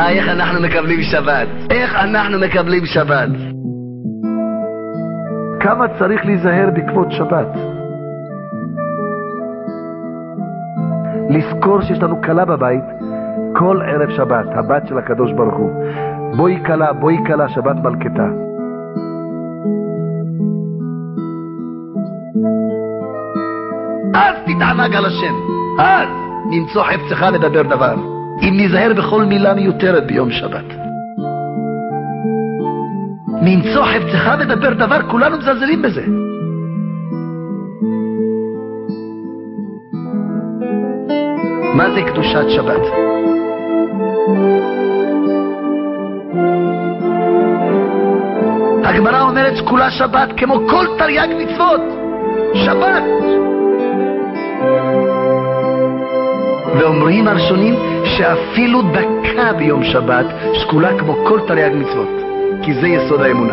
איך אנחנו מקבלים שבת? איך אנחנו מקבלים שבת? כמה צריך להיזהר בעקבות שבת? לזכור שיש לנו כלה בבית כל ערב שבת, הבת של הקדוש ברוך הוא. בואי כלה, שבת מלכתה. אז תתענג על השם, אז נמצוא חפצך לדבר דבר. אם נזהר בכל מילה מיותרת ביום שבת, נמצוא חפצך לדבר דבר, כולנו מזלזלים בזה. מה זה קדושת שבת? הגמרא אומרת שכולה שבת כמו כל תרי"ג מצוות. שבת. ואומרים הראשונים שאפילו דקה ביום שבת שקולה כמו כל תרי"ג מצוות, כי זה יסוד האמונה.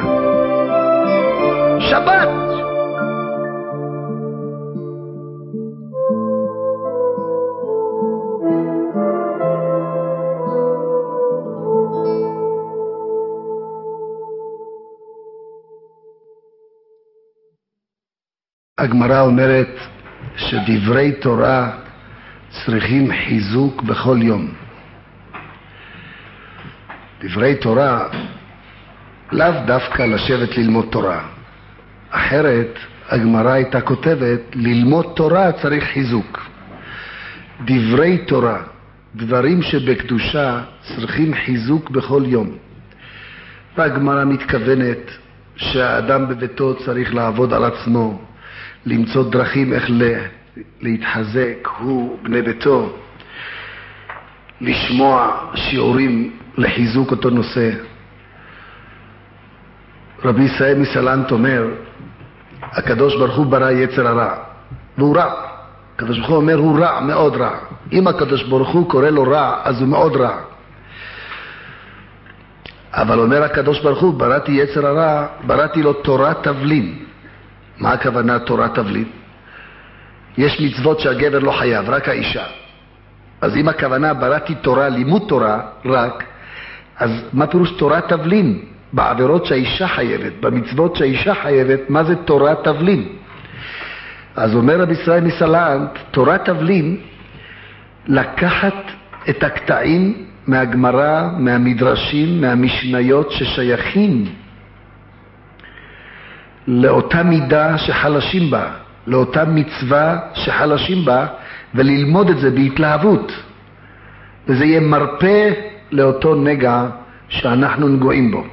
שבת. הגמרא אומרת שדברי תורה צריכים חיזוק בכל יום. דברי תורה לאו דווקא לשבת ללמוד תורה. אחרת הגמרא הייתה כותבת ללמוד תורה צריך חיזוק. דברי תורה, דברים שבקדושה, צריכים חיזוק בכל יום. והגמרא מתכוונת שהאדם בביתו צריך לעבוד על עצמו, למצוא דרכים איך להתחזק, הוא בני ביתו, לשמוע שיעורים לחיזוק אותו נושא. רבי ישראל מסלנט אומר, הקדוש ברוך הוא ברא יצר הרע, והוא רע. הקדוש ברוך הוא אומר, הוא רע, מאוד רע. אם הקדוש ברוך הוא קורא לו רע, אז הוא מאוד רע. אבל אומר הקדוש ברוך הוא, בראתי יצר הרע, בראתי לו תורת תבלין. מה הכוונה תורת תבלין? יש מצוות שהגבר לא חייב, רק האישה. אז אם הכוונה בראתי תורה, לימוד תורה רק, אז מה פירוש תורת תבלין? בעבירות שהאישה חייבת, במצוות שהאישה חייבת, מה זה תורת תבלין? אז אומר רבי ישראל מסלנט, תורת תבלין, לקחת את הקטעים מהגמרא, מהמדרשים, מהמשניות ששייכים לאותה מידה שחלשים בה, לאותה מצווה שחלשים בה, וללמוד את זה בהתלהבות. וזה יהיה מרפא לאותו נגע שאנחנו נגועים בו.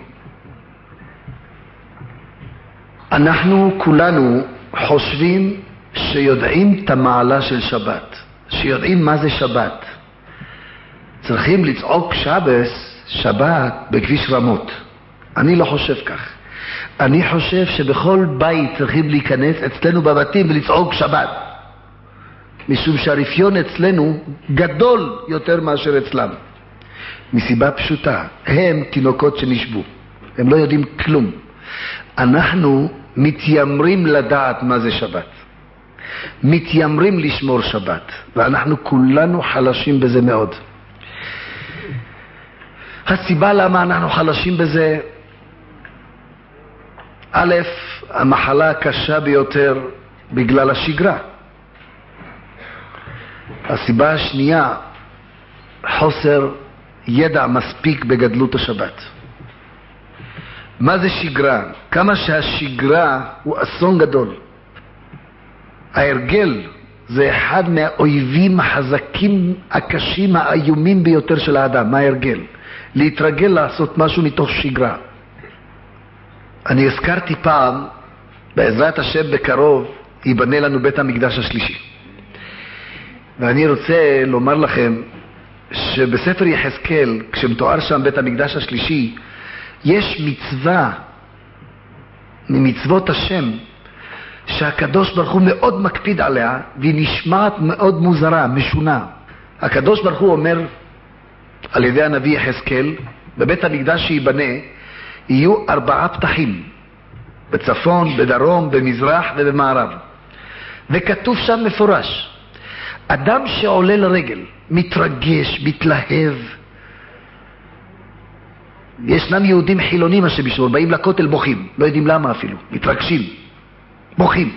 אנחנו כולנו חושבים שיודעים את המעלה של שבת, שיודעים מה זה שבת. צריכים לצעוק שבת בכביש רמות. אני לא חושב כך. אני חושב שבכל בית צריכים להיכנס אצלנו בבתים ולצעוק שבת. משום שהרפיון אצלנו גדול יותר מאשר אצלם. מסיבה פשוטה, הם תינוקות שנשבו. הם לא יודעים כלום. אנחנו מתיימרים לדעת מה זה שבת. מתיימרים לשמור שבת. ואנחנו כולנו חלשים בזה מאוד. הסיבה למה אנחנו חלשים בזה, א', המחלה הקשה ביותר בגלל השגרה. הסיבה השנייה, חוסר ידע מספיק בגדלות השבת. מה זה שגרה? כמה שהשגרה הוא אסון גדול. ההרגל זה אחד מהאויבים החזקים, הקשים, האיומים ביותר של האדם. מה ההרגל? להתרגל לעשות משהו מתוך שגרה. אני הזכרתי פעם, בעזרת השם בקרוב, ייבנה לנו בית המקדש השלישי. ואני רוצה לומר לכם, שבספר יחזקאל, כשמתואר שם בית המקדש השלישי, יש מצווה ממצוות השם, שהקדוש ברוך הוא מאוד מקפיד עליה, והיא נשמעת מאוד מוזרה, משונה. הקדוש ברוך הוא אומר, על ידי הנביא יחזקאל, בבית המקדש שיבנה, יהיו 4 פתחים, בצפון, בדרום, במזרח ובמערב. וכתוב שם מפורש, אדם שעולה לרגל, מתרגש, מתלהב, ישנם יהודים חילונים שבשביל באים לכותל בוכים, לא יודעים למה אפילו, מתרגשים, בוכים.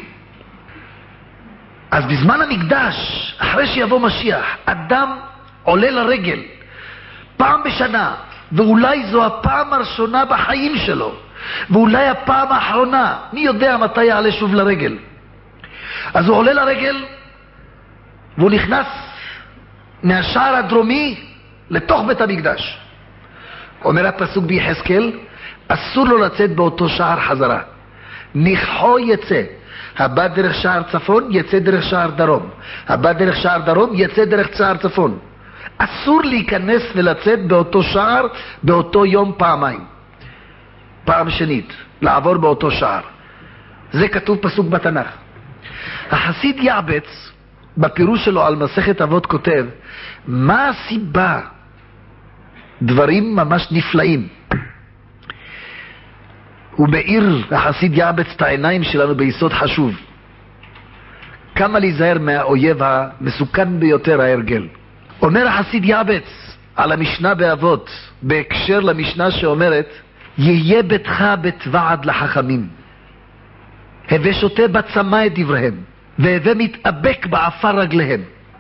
אז בזמן המקדש, אחרי שיבוא משיח, אדם עולה לרגל פעם בשנה, ואולי זו הפעם הראשונה בחיים שלו, ואולי הפעם האחרונה, מי יודע מתי יעלה שוב לרגל. אז הוא עולה לרגל, והוא נכנס מהשער הדרומי לתוך בית המקדש. אומר הפסוק ביחזקאל, אסור לו לצאת באותו שער חזרה. נכחו יצא. הבא דרך שער צפון, יצא דרך שער דרום. הבא דרך שער דרום, יצא דרך שער צפון. אסור להיכנס ולצאת באותו שער, באותו יום פעמיים. פעם שנית, לעבור באותו שער. זה כתוב פסוק בתנ"ך. החסיד יעבץ, בפירוש שלו על מסכת אבות כותב, מה הסיבה? דברים ממש נפלאים. הוא מאיר, החסיד יעבץ, את העיניים שלנו ביסוד חשוב. כמה להיזהר מהאויב המסוכן ביותר, ההרגל. אומר החסיד יעבץ על המשנה באבות, בהקשר למשנה שאומרת, יהיה ביתך בית ועד לחכמים. הווה שותה בצמא את דבריהם, והווה מתאבק בעפר רגליהם.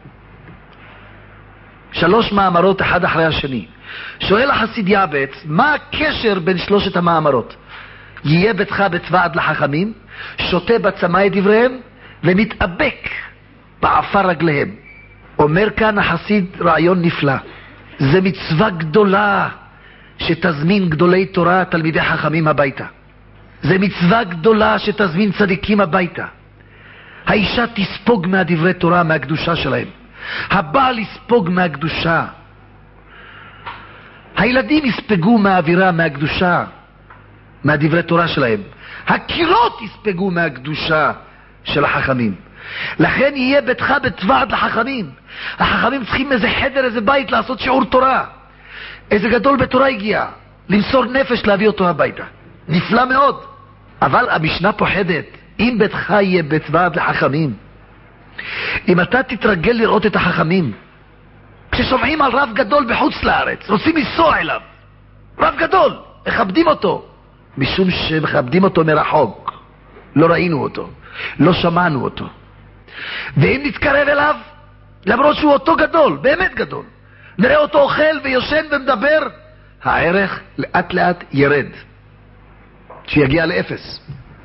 3 מאמרות אחד אחרי השני. שואל החסיד יעבץ, מה הקשר בין 3 המאמרות? יהיה ביתך בית ועד לחכמים, שותה בצמא את דבריהם, ומתאבק בעפר רגליהם. אומר כאן החסיד רעיון נפלא. זה מצווה גדולה שתזמין גדולי תורה, תלמידי חכמים הביתה. זה מצווה גדולה שתזמין צדיקים הביתה. האישה תספוג מהדברי תורה, מהקדושה שלהם. הבעל יספוג מהקדושה. הילדים יספגו מהאווירה, מהקדושה, מהדברי תורה שלהם. הקירות יספגו מהקדושה של החכמים. לכן יהיה ביתך בית ועד לחכמים. החכמים צריכים איזה חדר, איזה בית לעשות שיעור תורה. איזה גדול בתורה הגיע, למסור נפש להביא אותו הביתה. נפלא מאוד. אבל המשנה פוחדת, אם ביתך יהיה בית ועד לחכמים, אם אתה תתרגל לראות את החכמים, כששומעים על רב גדול בחוץ לארץ, רוצים לנסוע אליו, רב גדול, מכבדים אותו, משום שמכבדים אותו מרחוק, לא ראינו אותו, לא שמענו אותו. ואם נתקרב אליו, למרות שהוא אותו גדול, באמת גדול, נראה אותו אוכל ויושן ומדבר, הערך לאט לאט ירד, שיגיע לאפס.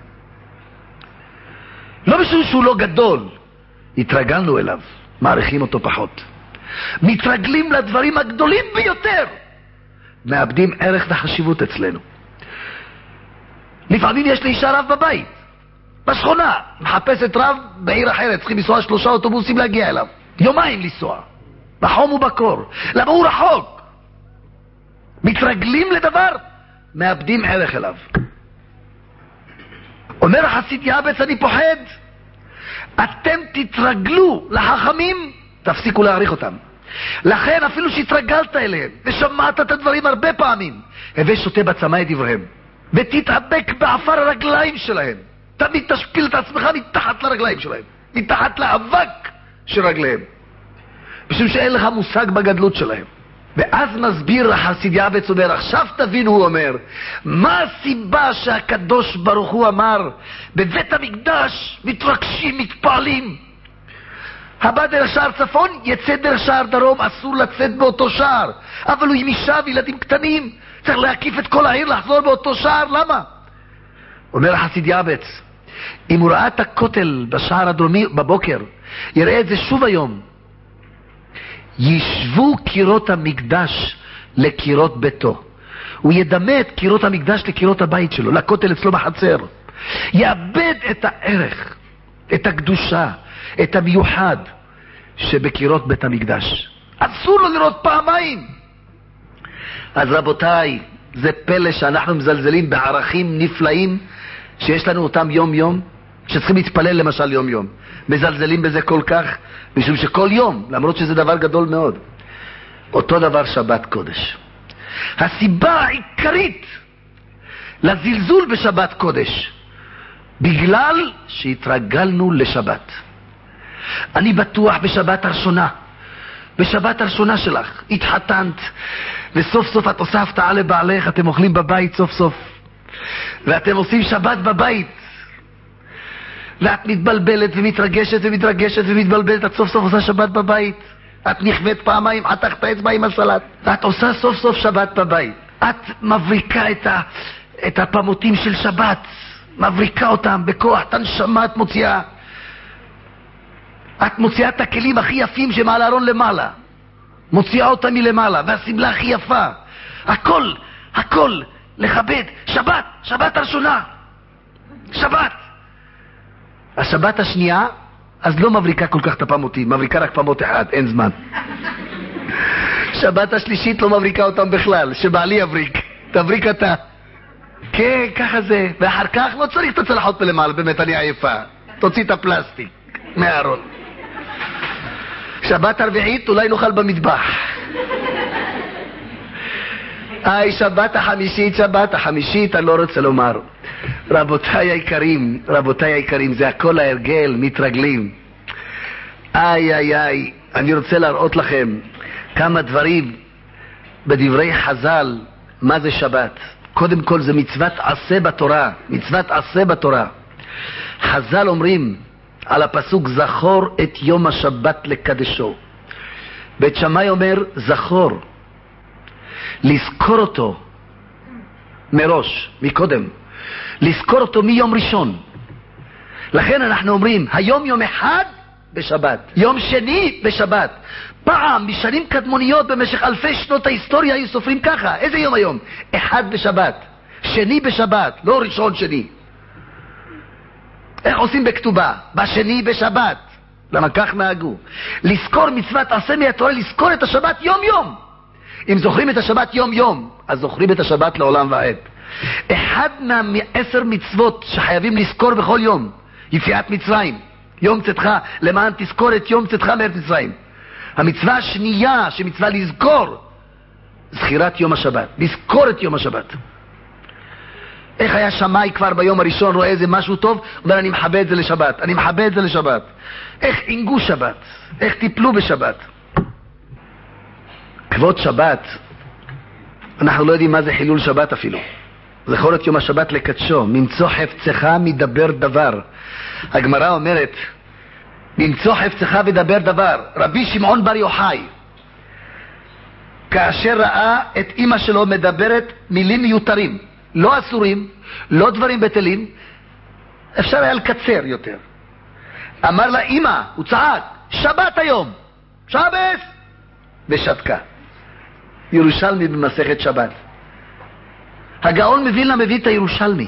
לא משום שהוא לא גדול, התרגלנו אליו, מעריכים אותו פחות. מתרגלים לדברים הגדולים ביותר, מאבדים ערך וחשיבות אצלנו. לפעמים יש לי אישה רב בבית, בשכונה, מחפשת רב בעיר אחרת, צריכים לנסוע 3 אוטובוסים להגיע אליו, יומיים לנסוע, בחום ובקור. למה הוא רחוק? מתרגלים לדבר, מאבדים ערך אליו. אומר החסיד יעבץ, אני פוחד, אתם תתרגלו לחכמים, תפסיקו להעריך אותם. לכן אפילו שהתרגלת אליהם ושמעת את הדברים הרבה פעמים, הווה שותה בצמא את דבריהם, ותתאבק בעפר הרגליים שלהם. תמיד תשפיל את עצמך מתחת לרגליים שלהם, מתחת לאבק של רגליהם, משום שאין לך מושג בגדלות שלהם. ואז מסביר החסיד יעבץ, אומר, עכשיו תבינו, הוא אומר, מה הסיבה שהקדוש ברוך הוא אמר בבית המקדש מתרגשים, מתפעלים, הבא דרך שער צפון, יצא דרך שער דרום, אסור לצאת באותו שער. אבל הוא עם אישה וילדים קטנים, צריך להקיף את כל העיר, לחזור באותו שער, למה? אומר החסיד יעבץ, אם הוא ראה את הכותל בשער הדרומי בבוקר, יראה את זה שוב היום. ישבו קירות המקדש לקירות ביתו. הוא ידמה את קירות המקדש לקירות הבית שלו, לכותל אצלו בחצר. יאבד את הערך, את הקדושה, את המיוחד שבקירות בית המקדש. אסור לו לראות פעמיים. אז רבותיי, זה פלא שאנחנו מזלזלים בערכים נפלאים שיש לנו אותם יום יום, שצריכים להתפלל למשל יום יום. מזלזלים בזה כל כך, משום שכל יום, למרות שזה דבר גדול מאוד. אותו דבר שבת קודש. הסיבה העיקרית לזלזול בשבת קודש, בגלל שהתרגלנו לשבת. אני בטוח בשבת הראשונה, בשבת הראשונה שלך, התחתנת, וסוף סוף את עושה הפתעה לבעלך, אתם אוכלים בבית סוף סוף, ואתם עושים שבת בבית, ואת מתבלבלת ומתרגשת ומתרגשת ומתבלבלת, את סוף סוף עושה שבת בבית, את נכווית פעמיים, חתכת האצבע עם הסלט, ואת עושה סוף סוף שבת בבית, את מבריקה את הפמותים של שבת, מבריקה אותם בכוח, את הנשמה את מוציאה, את מוציאה את הכלים הכי יפים שמעל הארון למעלה, מוציאה אותם מלמעלה, והסמלה הכי יפה, הכל לכבד, שבת הראשונה, שבת. השבת השנייה, אז לא מבריקה כל כך את הפמותים, מבריקה רק פמות אחד, אין זמן. שבת השלישית לא מבריקה אותם בכלל, שבעלי יבריק, תבריק אתה. כן, ככה זה. ואחר כך לא צריך את הצלחות מלמעלה, באמת אני עייפה. תוציא את הפלסטיק מהארון. שבת הרביעית אולי נאכל במטבח. שבת החמישית, אני לא רוצה לומר. רבותיי היקרים, זה הכל ההרגל, מתרגלים. אני רוצה להראות לכם כמה דברים בדברי חז"ל, מה זה שבת. קודם כל זה מצוות עשה בתורה. חז"ל אומרים על הפסוק זכור את יום השבת לקדשו. בית שמאי אומר זכור, לזכור אותו מראש, מקודם, לזכור אותו מיום ראשון. לכן אנחנו אומרים היום יום אחד בשבת, יום שני בשבת. פעם בשנים קדמוניות במשך אלפי שנות ההיסטוריה היו סופרים ככה. איזה יום היום? אחד בשבת, שני בשבת, לא ראשון שני. איך עושים בכתובה? בשני בשבת. למה כך נהגו? לזכור מצוות עשה מהתורה, לזכור את השבת יום יום. אם זוכרים את השבת יום יום, אז זוכרים את השבת לעולם ועד. אחד מה10 מצוות שחייבים לזכור בכל יום, יציאת מצרים, יום צאתך, למען תזכור את יום צאתך מארץ מצרים. המצווה השנייה שמצווה לזכור, זכירת יום השבת, לזכור את יום השבת. איך היה שמאי כבר ביום הראשון רואה איזה משהו טוב, אומר אני מחבא את זה לשבת, איך עינגו שבת, איך טיפלו בשבת. כבוד שבת, אנחנו לא יודעים מה זה חילול שבת אפילו. זכור את יום השבת לקדשו, ממצוא חפצך מדבר דבר. הגמרא אומרת ממצוא חפצך ודבר דבר. רבי שמעון בר יוחאי, כאשר ראה את אמא שלו מדברת מילים מיותרים, לא אסורים, לא דברים בטלים, אפשר היה לקצר יותר, אמר לה אמא, הוא צעק שבת היום, שבס, ושתקה. ירושלמי במסכת שבת. הגאון מווילנה מביא את הירושלמי,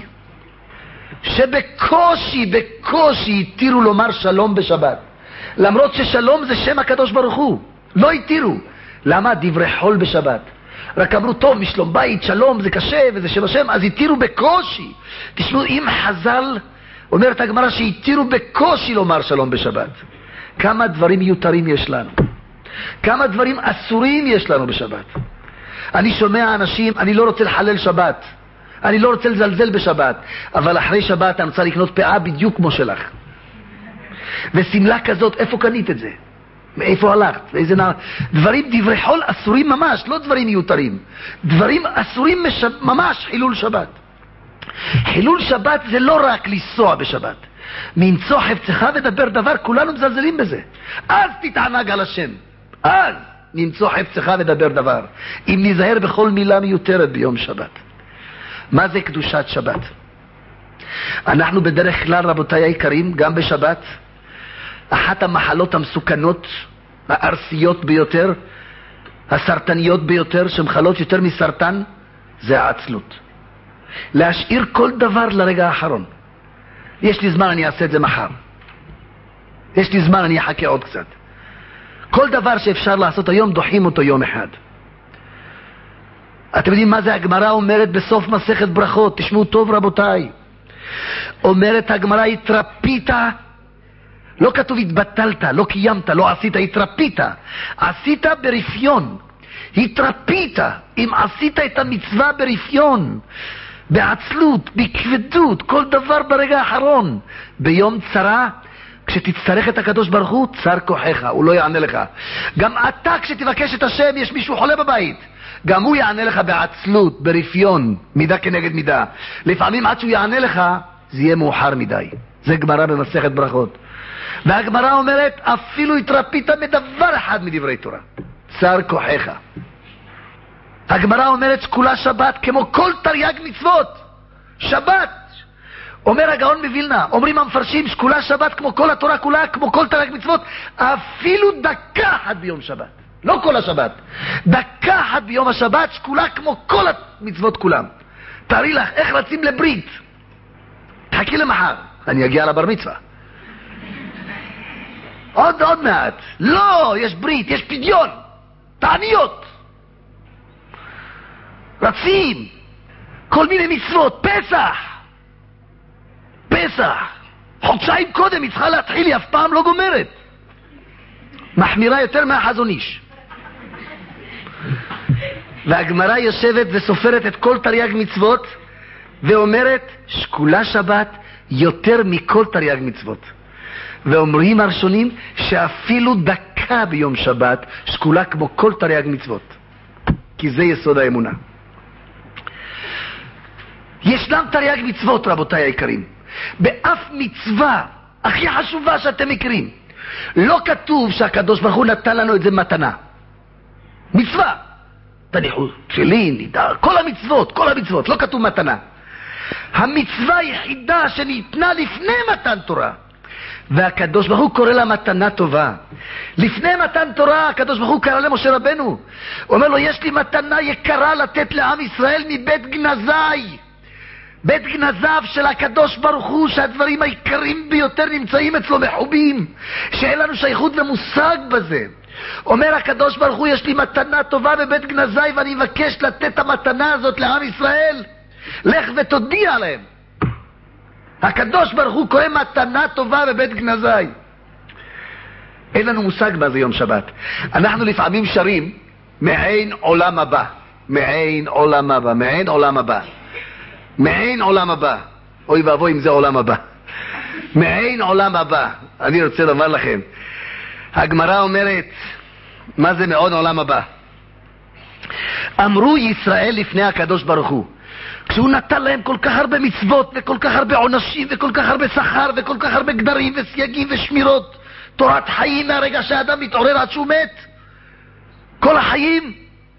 שבקושי התירו לומר שלום בשבת, למרות ששלום זה שם הקדוש ברוך הוא, לא התירו. למה? דברי חול בשבת. רק אמרו טוב, משלום בית, שלום זה קשה וזה שם השם, אז התירו בקושי. תשמעו, אם חז"ל אומרת הגמרא שהתירו בקושי לומר שלום בשבת, כמה דברים מיותרים יש לנו, כמה דברים אסורים יש לנו בשבת. אני שומע אנשים, אני לא רוצה לחלל שבת, אני לא רוצה לזלזל בשבת, אבל אחרי שבת אני רוצה לקנות פאה בדיוק כמו שלך, וסמלה כזאת, איפה קנית את זה? מאיפה הלכת? ואיזה דברים, דברי חול אסורים ממש, לא דברים מיותרים, דברים אסורים ממש. חילול שבת, חילול שבת זה לא רק לנסוע בשבת, ממצוא חפצך ודבר דבר, כולנו מזלזלים בזה. אז תתענג על השם, אז נמצוא חפצך ודבר דבר, אם נזהר בכל מילה מיותרת ביום שבת. מה זה קדושת שבת? אנחנו בדרך כלל, רבותיי היקרים, גם בשבת, אחת המחלות המסוכנות, הארסיות ביותר, הסרטניות ביותר, שמחלות יותר מסרטן, זה העצלות. להשאיר כל דבר לרגע האחרון. יש לי זמן, אני אעשה את זה מחר. יש לי זמן, אני אחכה עוד קצת. כל דבר שאפשר לעשות היום, דוחים אותו יום אחד. אתם יודעים מה זה הגמרא אומרת בסוף מסכת ברכות? תשמעו טוב רבותיי. אומרת הגמרא, התרפית, לא כתוב התבטלת, לא קיימת, לא עשית, התרפית. עשית ברפיון. התרפית, אם עשית את המצווה ברפיון, בעצלות, בכבדות, כל דבר ברגע האחרון. ביום צרה, כשתצטרך את הקדוש ברוך הוא, צר כוחך, הוא לא יענה לך. גם אתה כשתבקש את השם, יש מישהו חולה בבית, גם הוא יענה לך בעצלות, ברפיון, מידה כנגד מידה. לפעמים עד שהוא יענה לך, זה יהיה מאוחר מדי. זה גמרא במסכת ברכות. והגמרא אומרת, אפילו התרפית מדבר אחד מדברי תורה, צר כוחך. הגמרא אומרת שכולה שבת כמו כל תרי"ג מצוות. שבת. אומר הגאון מווילנה, אומרים המפרשים שכולה שבת כמו כל התורה כולה, כמו כל תרי"ג מצוות, אפילו דקה אחת ביום שבת. לא כל השבת. דקה אחת ביום השבת שכולה כמו כל המצוות כולם. תארי לך איך רצים לברית. תחכי למחר, אני אגיע לבר מצווה. עוד מעט. לא, יש ברית, יש פדיון. תעניות. רצים. כל מיני מצוות. פסח. חודשיים קודם היא צריכה להתחיל, היא אף פעם לא גומרת. מחמירה יותר מהחזון איש. והגמרא יושבת וסופרת את כל תרי"ג מצוות ואומרת שכולה שבת יותר מכל תרי"ג מצוות. ואומרים הראשונים שאפילו דקה ביום שבת שקולה כמו כל תרי"ג מצוות, כי זה יסוד האמונה. ישנם תרי"ג מצוות, רבותיי היקרים. באף מצווה הכי חשובה שאתם מכירים לא כתוב שהקדוש ברוך הוא נתן לנו את זה מתנה. מצווה, תניחו תפילין, נידר, כל המצוות, לא כתוב מתנה. המצווה היחידה שניתנה לפני מתן תורה, והקדוש ברוך הוא קורא לה מתנה טובה. לפני מתן תורה הקדוש ברוך הוא קרא למשה רבנו, הוא אומר לו, יש לי מתנה יקרה לתת לעם ישראל מבית גנזי, בית גנזיו של הקדוש ברוך הוא, שהדברים העיקריים ביותר נמצאים אצלו מחובים, שאין לנו שייכות ומושג בזה. אומר הקדוש ברוך הוא, יש לי מתנה טובה בבית גנזי ואני מבקש לתת את המתנה הזאת לעם ישראל, לך ותודיע להם. הקדוש ברוך הוא קורא מתנה טובה בבית גנזי. אין לנו מושג מה זה יום שבת. אנחנו לפעמים שרים מעין עולם הבא, מעין עולם הבא, מעין עולם הבא, מעין עולם הבא. אוי ואבוי אם זה עולם הבא. מעין עולם הבא. אני רוצה לומר לכם, הגמרא אומרת, מה זה מעין עולם הבא? אמרו ישראל לפני הקדוש ברוך הוא, כשהוא נתן להם כל כך הרבה מצוות וכל כך הרבה עונשים וכל כך הרבה שכר וכל כך הרבה גדרים וסייגים ושמירות, תורת חיים מהרגע שהאדם מתעורר עד שהוא מת, כל החיים.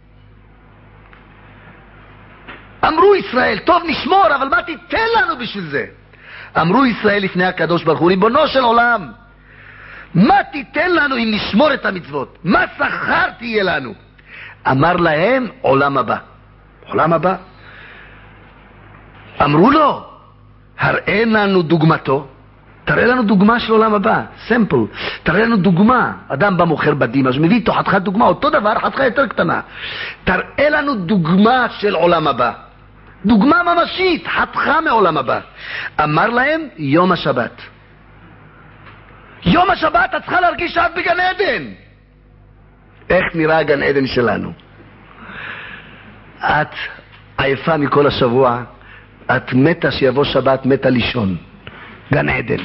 אמרו ישראל, טוב נשמור, אבל מה תיתן לנו בשביל זה? אמרו ישראל לפני הקדוש ברוך הוא, ריבונו של עולם, מה תיתן לנו אם נשמור את המצוות? מה שכר תהיה לנו? אמר להם, עולם הבא. עולם הבא? אמרו לו, הראה לנו דוגמתו. תראה לנו דוגמה של עולם הבא, סמפל. תראה לנו דוגמה. אדם בא מוכר בדים, אז מביא איתו חתיכת דוגמה, אותו דבר, חתיכה יותר קטנה. תראה לנו דוגמה של עולם הבא, דוגמה ממשית, חתיכה מעולם הבא. אמר להם, יום השבת. יום השבת את צריכה להרגיש שאת בגן עדן. איך נראה גן עדן שלנו? את עייפה מכל השבוע, את מתה שיבוא שבת, מתה לישון. גן עדן.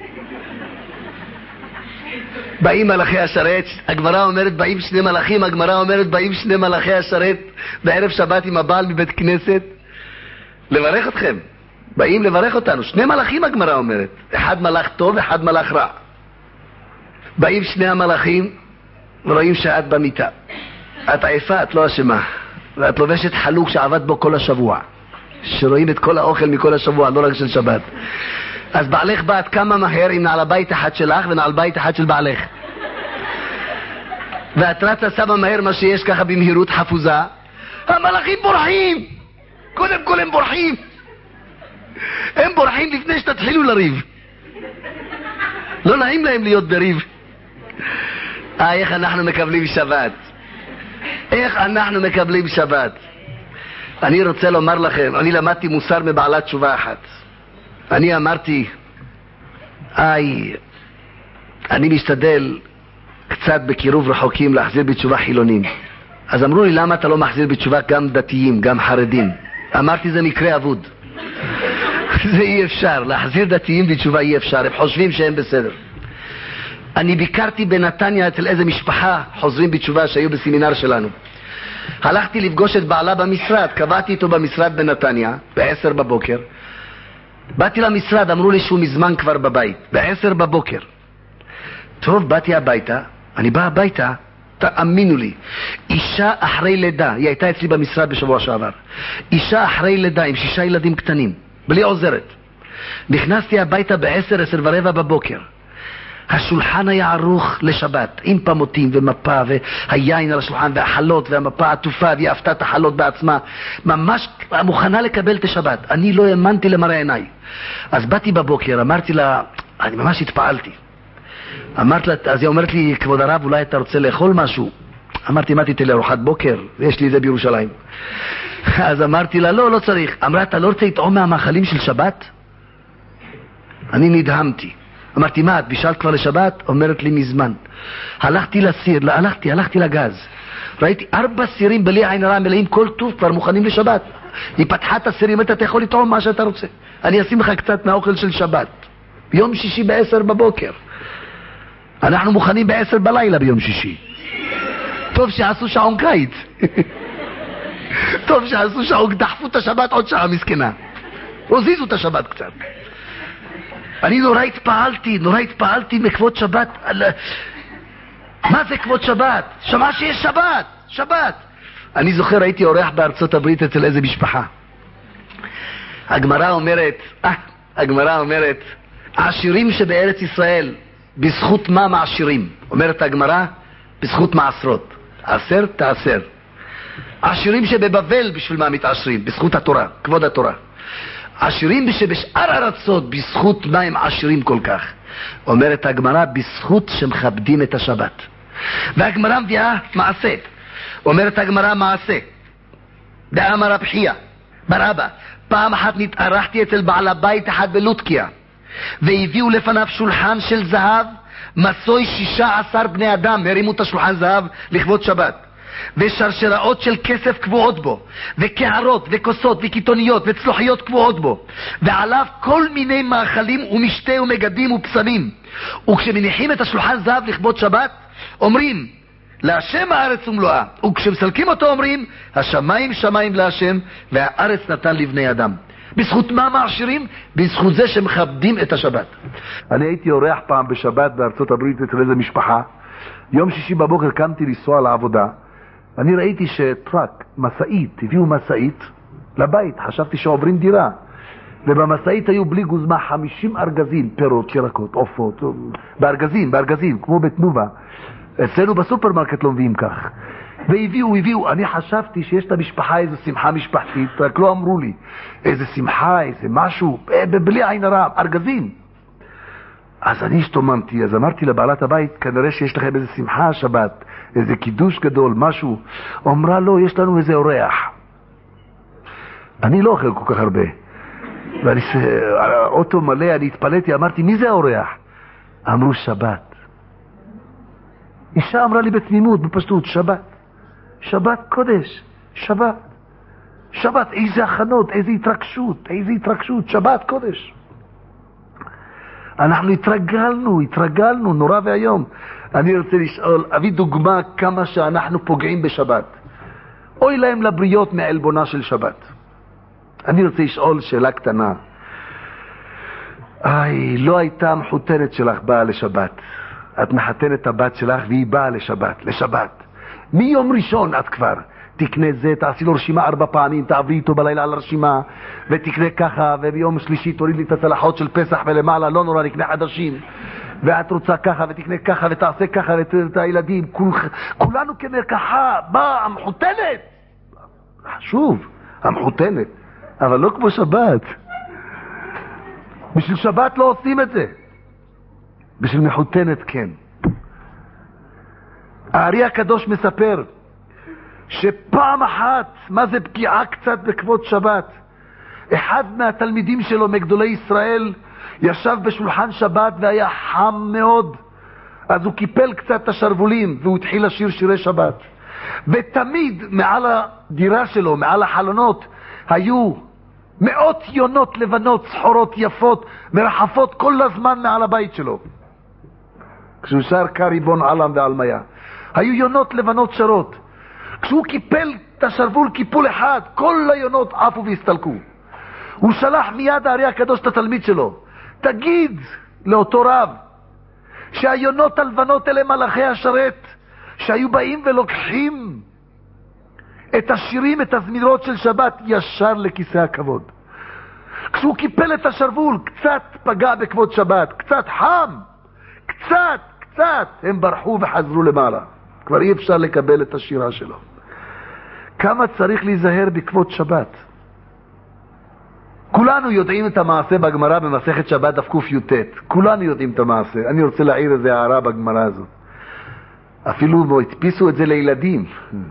באים מלאכי השרת, הגמרא אומרת באים שני מלאכים, הגמרא אומרת באים שני מלאכי השרת בערב שבת עם הבעל מבית כנסת לברך אתכם. באים לברך אותנו, שני מלאכים הגמרא אומרת, אחד מלאך טוב, אחד מלאך רע. באים שני המלאכים ורואים שאת במיטה, את עייפה, את לא אשמה, ואת לובשת חלוק שעבד בו כל השבוע, שרואים את כל האוכל מכל השבוע, לא רק של שבת. אז בעלך באת כמה מהר עם נעל בית אחד שלך ונעל בית אחד של בעלך, ואת רצה שמה מהר מה שיש ככה במהירות חפוזה. המלאכים בורחים, קודם כל הם בורחים, הם בורחים לפני שתתחילו לריב. לא נעים להם להיות בריב. איך אנחנו מקבלים שבת, איך אנחנו מקבלים שבת. אני רוצה לומר לכם, אני למדתי מוסר מבעלת תשובה אחת. אני אמרתי, אני משתדל קצת בקירוב רחוקים להחזיר בתשובה חילונים. אז אמרו לי, למה אתה לא מחזיר בתשובה גם דתיים, גם חרדים? אמרתי, זה מקרה אבוד. זה אי אפשר, להחזיר דתיים בתשובה אי אפשר, הם חושבים שהם בסדר. אני ביקרתי בנתניה אצל איזה משפחה חוזרים בתשובה שהיו בסמינר שלנו. הלכתי לפגוש את בעלה במשרד, קבעתי איתו במשרד בנתניה ב-10 בבוקר. באתי למשרד, אמרו לי שהוא מזמן כבר בבית, ב-10 בבוקר. טוב, באתי הביתה, אני בא הביתה, תאמינו לי, אישה אחרי לידה, היא הייתה אצלי במשרד בשבוע שעבר, אישה אחרי לידה עם 6 ילדים קטנים, בלי עוזרת. נכנסתי הביתה ב-10, 10 ורבע בבוקר. השולחן היה ערוך לשבת, עם פמותים ומפה והיין על השולחן והחלות והמפה עטופה, והיא אהבתה את החלות בעצמה, ממש מוכנה לקבל את השבת. אני לא האמנתי למראה עיניי. אז באתי בבוקר, אמרתי לה, אני ממש התפעלתי. אמרתי לה, אז היא אומרת לי, כבוד הרב, אולי אתה רוצה לאכול משהו? אמרתי, מה תיתן לי ארוחת בוקר? יש לי את זה בירושלים. אז אמרתי לה, לא צריך. אמרה, אתה לא רוצה לטעום מהמאכלים של שבת? אני נדהמתי. אמרתי, מה, את בישלת כבר לשבת? אומרת לי, מזמן. הלכתי לסיר, הלכתי לגז. ראיתי 4 סירים בלי עין הרע מלאים, כל טוב כבר מוכנים לשבת. היא פתחה את הסירים, אתה יכול לטעום מה שאתה רוצה. אני אשים לך קצת מהאוכל של שבת. ביום שישי ב-10 בבוקר. אנחנו מוכנים ב-10 בלילה ביום שישי. טוב שעשו שעון קיץ. טוב שעשו שעון, דחפו את השבת עוד שעה מסכנה. הוזיזו את השבת קצת. אני נורא התפעלתי מכבוד שבת. מה זה כבוד שבת? שמע שיש שבת. אני זוכר, הייתי אורח בארצות הברית אצל איזה משפחה. הגמרא אומרת, העשירים שבארץ ישראל, בזכות מה מעשירים? אומרת הגמרא, בזכות מעשרות. 10 תעשר. העשירים שבבבל, בשביל מה מתעשרים? בזכות התורה, כבוד התורה. עשירים שבשאר ארצות, בזכות מה הם עשירים כל כך? אומרת הגמרא, בזכות שמכבדים את השבת. והגמרא מביאה מעשה. אומרת הגמרא מעשה. דאמר רב חייא בר אבא, פעם אחת נתארחתי אצל בעל הבית אחד בלודקיה, והביאו לפניו שולחן של זהב, מסוי 16 בני אדם הרימו את השולחן זהב לכבוד שבת, ושרשראות של כסף קבועות בו, וקערות וכוסות וקיתוניות וצלוחיות קבועות בו, ועליו כל מיני מאכלים ומשתה ומגדים ופסמים. וכשמניחים את השולחן זהב לכבוד שבת, אומרים להשם הארץ ומלואה, וכשמסלקים אותו אומרים השמיים שמיים להשם והארץ נתן לבני אדם. בזכות מה מעשירים? בזכות זה שמכבדים את השבת. אני הייתי אורח פעם בשבת בארצות הברית אצל איזה משפחה. יום שישי בבוקר קמתי לנסוע לעבודה, אני ראיתי שטרק, מסעית, הביאו מסעית לבית, חשבתי שעוברים דירה, ובמסעית היו בלי גוזמה 50 ארגזים, פירות, ירקות, עופות, בארגזים, כמו בתנובה. אצלנו בסופרמרקט לא מביאים כך. והביאו, אני חשבתי שיש למשפחה איזו שמחה משפחתית, רק לא אמרו לי איזה שמחה, איזה משהו, בלי עין הרע, ארגזים. אז אני השתוממתי, אז אמרתי לבעלת הבית, כנראה שיש לכם איזה שמחה שבת, איזה קידוש גדול, משהו. אמרה, לא, יש לנו איזה אורח. אני לא אוכל כל כך הרבה. ואני אוטו מלא, אני התפלאתי, אמרתי, מי זה האורח? אמרו, שבת. אישה אמרה לי בתמימות, בפשטות, שבת קודש, שבת, איזה הכנות, איזה התרגשות, שבת קודש. אנחנו התרגלנו, נורא והיום. אני רוצה לשאול, אביא דוגמה כמה שאנחנו פוגעים בשבת. אוי להם לבריות מעלבונה של שבת. אני רוצה לשאול שאלה קטנה. לא הייתה המחותנת שלך באה לשבת. את מחתנת את הבת שלך והיא באה לשבת. מיום ראשון את כבר תקנה זה, תעשי לו רשימה 4 פעמים, תעברי איתו בלילה על הרשימה, ותקנה ככה, וביום שלישי תוריד לי את הצלחות של פסח ולמעלה, לא נורא, נקנה חדשים, ואת רוצה ככה, ותקנה ככה, ותעשה ככה, ואת הילדים, כולנו כמרקחה, באה המחותנת. שוב, המחותנת, אבל לא כמו שבת. בשביל שבת לא עושים את זה. בשביל מחותנת כן. הארי הקדוש מספר שפעם אחת, מה זה פגיעה קצת בכבוד שבת, אחד מהתלמידים שלו מגדולי ישראל ישב בשולחן שבת והיה חם מאוד, אז הוא קיפל קצת את השרבולים והוא התחיל לשיר שירי שבת, ותמיד מעל הדירה שלו, מעל החלונות, היו 100 יונות לבנות, סחורות יפות, מרחפות כל הזמן מעל הבית שלו. כשהוא שר קריבון עלם ועלמיה. היו יונות לבנות שרות. כשהוא קיפל את השרוול קיפול אחד, כל היונות עפו והסתלקו. הוא שלח מיד הארי הקדוש את התלמיד שלו, תגיד לאותו רב שהיונות הלבנות אלה מלאכי השרת, שהיו באים ולוקחים את השירים, את הזמירות של שבת ישר לכיסא הכבוד. כשהוא קיפל את השרוול, קצת פגע בכבוד שבת, קצת חם, קצת, הם ברחו וחזרו למעלה. כבר אי אפשר לקבל את השירה שלו. כמה צריך להיזהר בכבוד שבת. כולנו יודעים את המעשה בגמרא במסכת שבת דף ק"ט. כולנו יודעים את המעשה. אני רוצה להעיר איזה הערה בגמרא הזאת. אפילו הדפיסו את זה לילדים.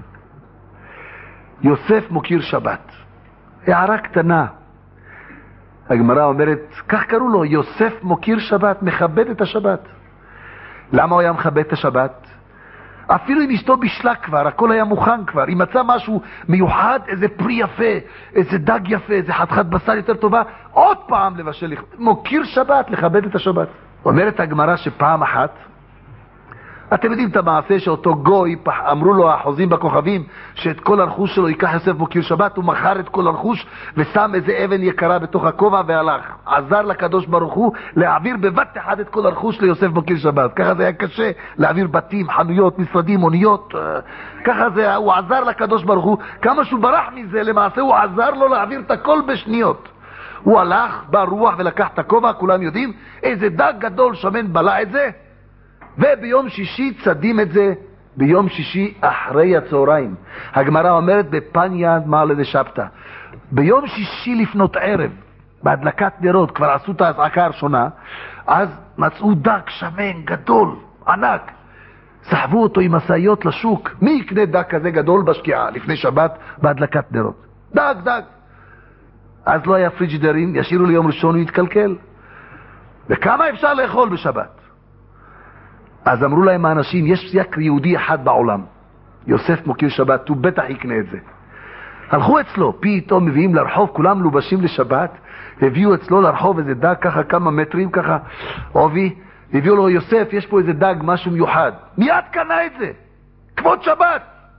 יוסף מוקיר שבת. הערה קטנה. הגמרא אומרת, כך קראו לו, יוסף מוקיר שבת, מכבד את השבת. למה הוא היה מכבד את השבת? אפילו אם אשתו בישלה כבר, הכל היה מוכן כבר, אם מצא משהו מיוחד, איזה פרי יפה, איזה דג יפה, איזה חתיכת בשר יותר טובה, עוד פעם לבשל, מוקיר שבת, לכבד את השבת. אומרת הגמרא שפעם אחת, אתם יודעים את המעשה שאותו גוי, אמרו לו החוזים בכוכבים, שאת כל הרכוש שלו ייקח יוסף מוקיר שבת, הוא מכר את כל הרכוש, ושם איזה אבן יקרה בתוך הכובע והלך. עזר לקדוש ברוך הוא להעביר בבת אחד את כל הרכוש ליוסף מוקיר שבת. ככה זה היה קשה, להעביר בתים, חנויות, משרדים, אוניות. ככה זה, הוא עזר לקדוש ברוך הוא. כמה שהוא ברח מזה, למעשה הוא עזר לו להעביר את הכל בשניות. הוא הלך, בא רוח ולקח את הכובע, כולם יודעים, איזה דג גדול שמן בלע את זה, וביום שישי צדים את זה, ביום שישי אחרי הצהריים. הגמרא אומרת בפניה מעלה דשבתא, ביום שישי לפנות ערב, בהדלקת נרות, כבר עשו את ההזעקה הראשונה, אז מצאו דג שמן גדול, ענק, סחבו אותו עם מסעיות לשוק. מי יקנה דג כזה גדול בשקיעה לפני שבת בהדלקת נרות? דג. אז לא היה פריג'דרים, ישאירו ליום ראשון, הוא יתקלקל. וכמה אפשר לאכול בשבת? אז אמרו להם האנשים, יש רק יהודי אחד בעולם, יוסף מוקיר שבת, הוא בטח יקנה את זה. הלכו אצלו, פתאום מביאים לרחוב, כולם לובשים לשבת, הביאו אצלו לרחוב איזה דג ככה כמה מטרים, ככה עובי, הביאו לו, יוסף, יש פה איזה דג, משהו מיוחד. מיד קנה את זה, כבוד שבת.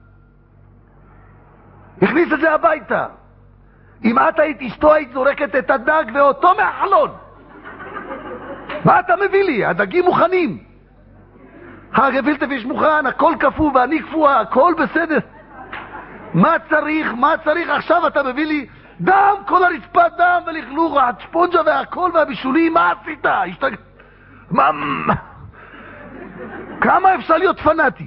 הכניס את זה הביתה. אם את היית אשתו, היית זורקת את הדג ואותו מהחלון. מה אתה מביא לי? הדגים מוכנים. הגבילת ויש מוכן, הכל קפוא ואני קפואה, הכל בסדר. מה צריך? עכשיו אתה מביא לי דם, כל הרצפה דם ולכלוך, הצ'פונג'ה והכל והבישולים, מה עשית? כמה אפשר להיות פנאטי?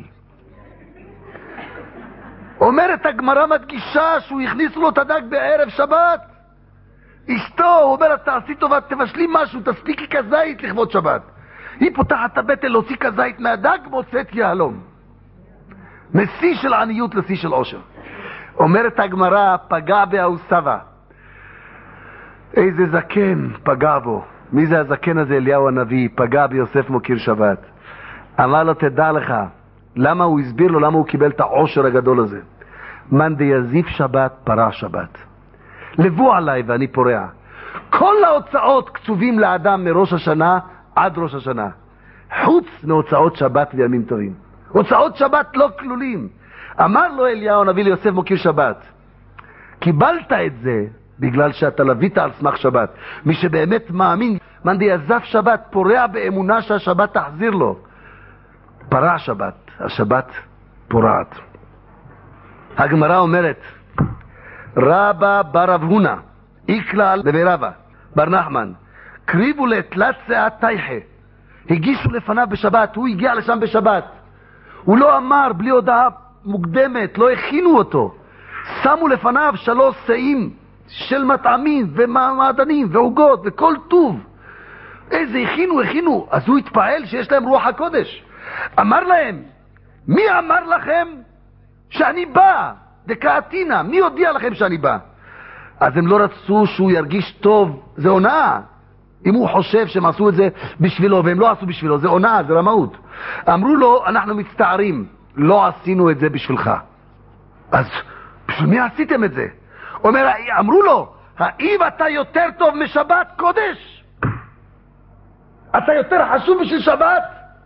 אומרת הגמרא מדגישה שהוא הכניסו לו את הדג בערב שבת. אשתו, הוא אומר, תעשי טובה, תבשלי משהו, תספיקי כזית לכבוד שבת. היא פותחת את הבטן להוציא כזית מהדג, מוצאת יהלום. משיא של עניות לשיא של עושר. אומרת הגמרא, פגע בהוא סבא. איזה זקן פגע בו. מי זה הזקן הזה? אליהו הנביא. פגע ביוסף מוקיר שבת. אמר לו, תדע לך, למה הוא הסביר לו, למה הוא קיבל את העושר הגדול הזה. מן דיזיף שבת, פרע שבת. לבוא עליי ואני פורע. כל ההוצאות קצובים לאדם מראש השנה עד ראש השנה, חוץ מהוצאות שבת וימים טובים. הוצאות שבת לא כלולים. אמר לו אליהו הנביא ליוסף מוקיר שבת, קיבלת את זה בגלל שאתה לווית על סמך שבת. מי שבאמת מאמין, מן דיזיף שבת, פורע באמונה שהשבת תחזיר לו. פרע שבת, השבת פורעת. הגמרא אומרת, רבא בר רב הונא, איקלה לברבא בר נחמן, קריבו לתלת שאת תייחה. הגישו לפניו בשבת, הוא הגיע לשם בשבת. הוא לא אמר, בלי הודעה מוקדמת, לא הכינו אותו. שמו לפניו 3 שאים של מטעמים ומעדנים ועוגות וכל טוב. איזה הכינו. אז הוא התפעל שיש להם רוח הקודש. אמר להם, מי אמר לכם שאני בא? דקאתינה, מי הודיע לכם שאני בא? אז הם לא רצו שהוא ירגיש טוב, זה הונאה. אם הוא חושב שהם עשו את זה בשבילו והם לא עשו בשבילו, זה הונאה, זה רמאות. אמרו לו, אנחנו מצטערים, לא עשינו את זה בשבילך. אז בשביל מי עשיתם את זה? אמרו לו, האם אתה יותר טוב משבת קודש? אתה יותר חשוב בשביל שבת?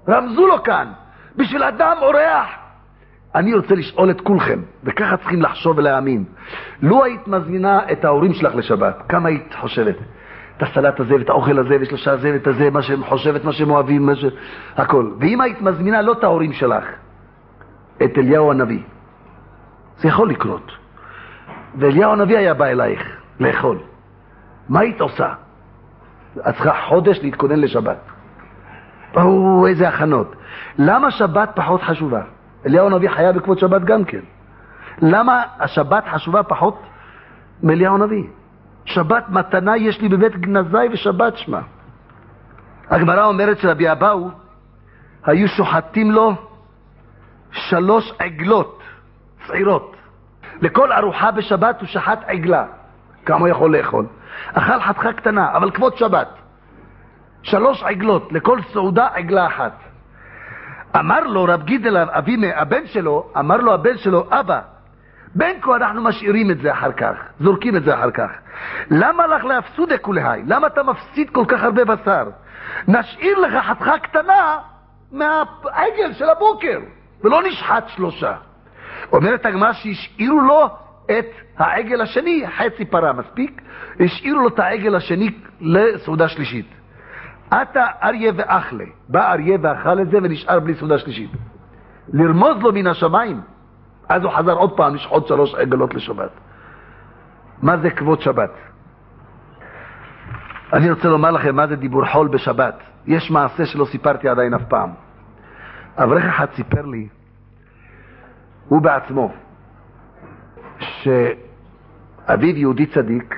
רמזו לו כאן, בשביל אדם אורח. אני רוצה לשאול את כולכם, וככה צריכים לחשוב ולהאמין. לו היית מזמינה את ההורים שלך לשבת, כמה היית חושבת? את הסלט הזה, ואת האוכל הזה, ושלושה הזה, ואת הזה, מה שהם חושבת, מה שהם אוהבים, הכל. ואם היית מזמינה לא את ההורים שלך, את אליהו הנביא, זה יכול לקרות. ואליהו הנביא היה בא אלייך לאכול. מה היית עושה? את צריכה חודש להתכונן לשבת. איזה הכנות. למה שבת פחות חשובה? אליהו הנביא חיה בכבוד שבת גם כן. למה השבת חשובה פחות מאליהו הנביא? שבת מתנה יש לי בבית גנזי ושבת שמה. הגמרא אומרת שרבי אבאו היו שוחטים לו 3 עגלות צעירות. לכל ארוחה בשבת הוא שחט עגלה. כמה הוא יכול לאכול? אכל חתיכה קטנה, אבל כבוד שבת. 3 עגלות, לכל סעודה עגלה אחת. אמר לו רב גידל הבן שלו, אמר לו הבן שלו, אבא, בין כה אנחנו משאירים את זה אחר כך, זורקים את זה אחר כך. למה לך להפסוד כולהי? למה אתה מפסיד כל כך הרבה בשר? נשאיר לך חתיכה קטנה מהעגל של הבוקר, ולא נשחט 3. אומרת הגמרא שהשאירו לו את העגל השני, חצי פרה מספיק, השאירו לו את העגל השני לסעודה שלישית. אתה אריה ואכלה, בא אריה ואכל את זה ונשאר בלי סעודה שלישית. לרמוז לו מן השמיים. אז הוא חזר עוד פעם לשחוט 3 עגלות לשבת. מה זה כבוד שבת? אני רוצה לומר לכם מה זה דיבור חול בשבת. יש מעשה שלא סיפרתי עדיין אף פעם. אברך אחד סיפר לי, הוא בעצמו, שאביו יהודי צדיק,